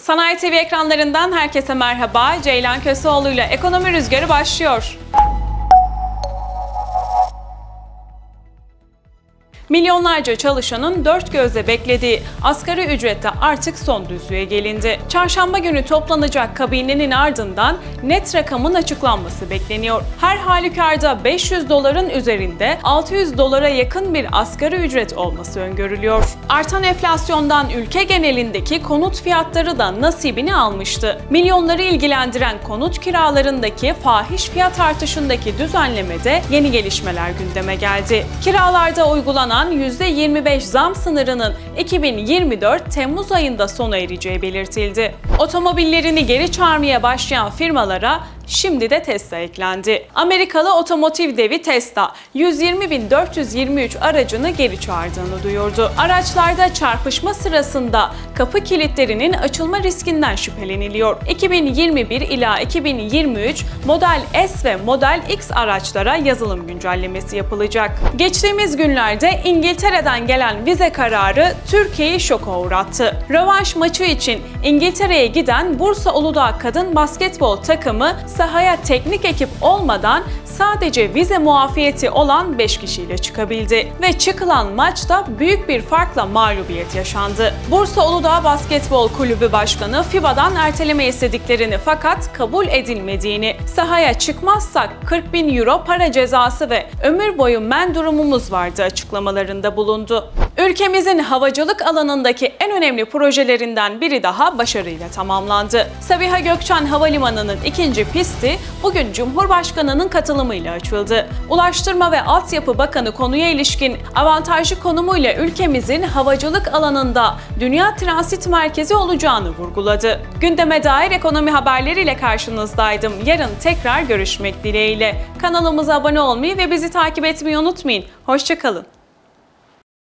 Sanayi TV ekranlarından herkese merhaba. Ceylan Köseoğlu ile Ekonomi Rüzgarı başlıyor. Milyonlarca çalışanın dört gözle beklediği asgari ücrette artık son düzlüğe gelindi. Çarşamba günü toplanacak kabinenin ardından net rakamın açıklanması bekleniyor. Her halükarda 500 doların üzerinde 600 dolara yakın bir asgari ücret olması öngörülüyor. Artan enflasyondan ülke genelindeki konut fiyatları da nasibini almıştı. Milyonları ilgilendiren konut kiralarındaki fahiş fiyat artışındaki düzenlemede yeni gelişmeler gündeme geldi. Kiralarda uygulanan %25 zam sınırının 2024 Temmuz ayında sona ereceği belirtildi. Otomobillerini geri çağırmaya başlayan firmalara şimdi de Tesla eklendi. Amerikalı otomotiv devi Tesla, 120.423 aracını geri çağırdığını duyurdu. Araçlarda çarpışma sırasında kapı kilitlerinin açılma riskinden şüpheleniliyor. 2021 ila 2023 Model S ve Model X araçlara yazılım güncellemesi yapılacak. Geçtiğimiz günlerde İngiltere'den gelen vize kararı Türkiye'yi şoka uğrattı. Rövanş maçı için İngiltere'ye giden Bursa Uludağ kadın basketbol takımı sahaya teknik ekip olmadan sadece vize muafiyeti olan 5 kişiyle çıkabildi ve çıkılan maçta büyük bir farkla mağlubiyet yaşandı. Bursa Uludağ Basketbol Kulübü Başkanı FIBA'dan erteleme istediklerini fakat kabul edilmediğini, sahaya çıkmazsak 40.000 euro para cezası ve ömür boyu men durumumuz vardı açıklamalarında bulundu. Ülkemizin havacılık alanındaki en önemli projelerinden biri daha başarıyla tamamlandı. Sabiha Gökçen Havalimanı'nın ikinci pisti bugün Cumhurbaşkanı'nın katılımıyla açıldı. Ulaştırma ve Altyapı Bakanı konuya ilişkin avantajlı konumuyla ülkemizin havacılık alanında dünya transit merkezi olacağını vurguladı. Gündeme dair ekonomi haberleriyle karşınızdaydım. Yarın tekrar görüşmek dileğiyle. Kanalımıza abone olmayı ve bizi takip etmeyi unutmayın. Hoşça kalın.